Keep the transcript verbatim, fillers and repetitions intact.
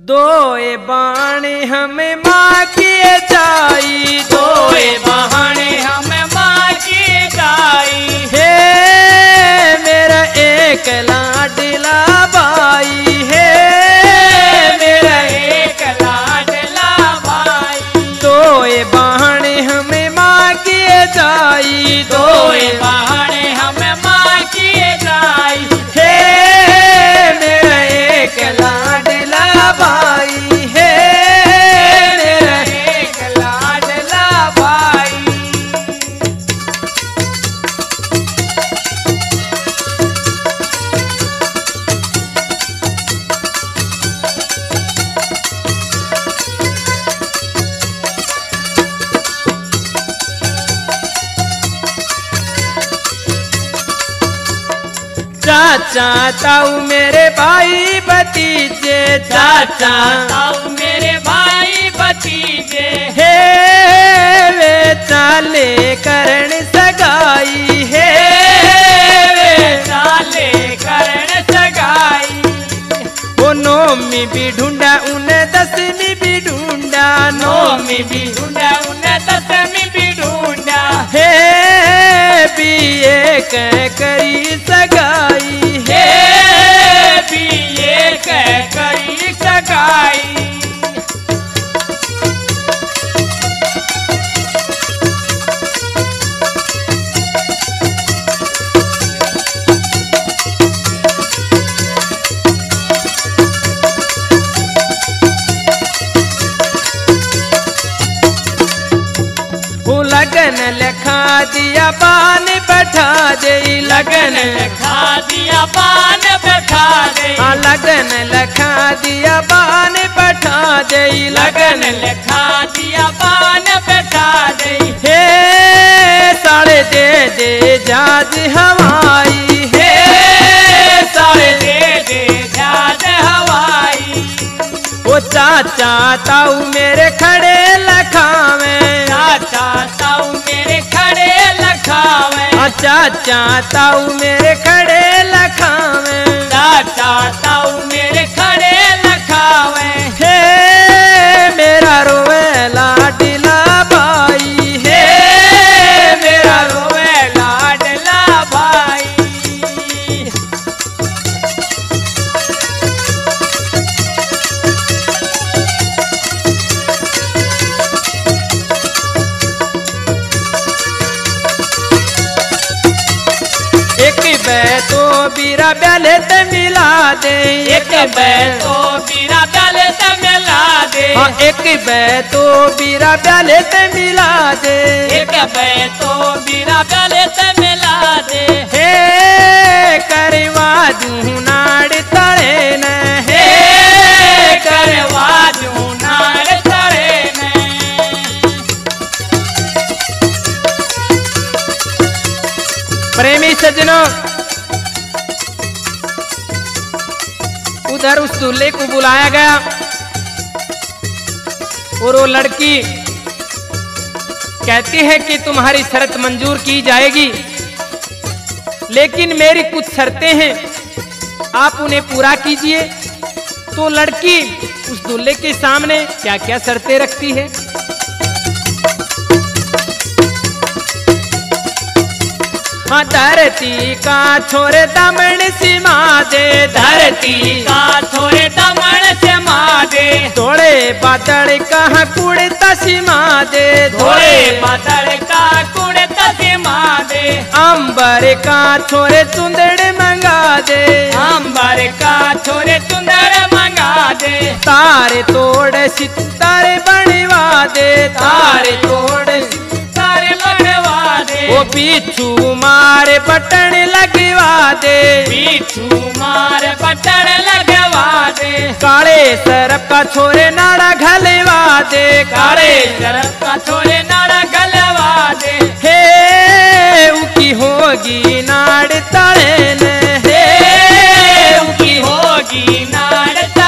दोए बाणे हमें माँ किए जाई, दोए बहाने हमें माँ की जाई। हे मेरा एक लाडला बाई, हे मेरा एक लाडला भाई। दोए बाणे हमें माँ किए जाई, दोए बहाने हमें माँ की जाई। हे मेरा एक लाडला भाई, हे मेरा एक लाडला भाई। चाचा ताऊ मेरे भाई भतीजे, चाचा ताऊ मेरे भाई भतीजे। हे वे चाले करण सगाई, हे वे चाले करण सगाई। वो नौमी भी ढूंढा उन्हें दसवीं भी ढूंढा, नौमी भी ढूंढा उन्हें दसवीं भी ढूंढा। हे बीए कह करी सगाई, हे बीए कह करी सगाई। वो लगन लिखा दिया बान बैठा दे, लगन खा दिया पान बैठा दे। हाँ लगन लिखा दिया बान बैठा दे, लगन लगन लिखा दिया पान बैठा दे। हे साड़े दे दे जाज हवाई, हे सारे दे दे जाद हवाई। वो चाचा ताऊ मेरे खड़े लखावे, चाचा ताऊ मेरे खड़े लखावे। हाँ चाचा ताऊ मेरे खड़े लखावे, चाचा ताऊ मेरे खड़े लखावे। हे मेरा रोवे लाडला भाई, हे मेरा रोवे लाडला भाई। एक बै तो बीरा ब्याले ते मिला दे, एक बै तो बीरा प्याले से मिला दे। हाँ एक बै तो बीरा ब्याले ते मिला दे, एक बै तो बीरा प्याले से मिला दे। हे करवा दूं नाड़ तड़े न, हे करवा दूं नाड़ तड़े ने। प्रेमी सज्जनों, उधर उस दूल्हे को बुलाया गया और वो लड़की कहती है कि तुम्हारी शर्त मंजूर की जाएगी, लेकिन मेरी कुछ शर्तें हैं, आप उन्हें पूरा कीजिए। तो लड़की उस दूल्हे के सामने क्या क्या शर्तें रखती है। हाँ धरती का छोरे दमन सीमा दे, धरती का थोड़े दमन से मादे। थोड़े बादल कहाँ कुड़ता सीमा दे, थोड़े बादल का कुड़त से मादे। अंबर का छोरे चुंदड़ मंगा दे, अंबर का छोरे चुंदर मंगा दे। तारे तोड़ सितारे बनवा दे, तारे तोड़ तारे बनवा दे। वो पीछू मारे बटन लगवा दे, पीछू मार बटन लगवा दे। काले सरप का छोरे नाड़ा घलवा दे, काले शरफ का छोरे नाड़ा गलवा दे। हे उकी होगी नाड़ तड़े न, हे उनकी होगी नाड़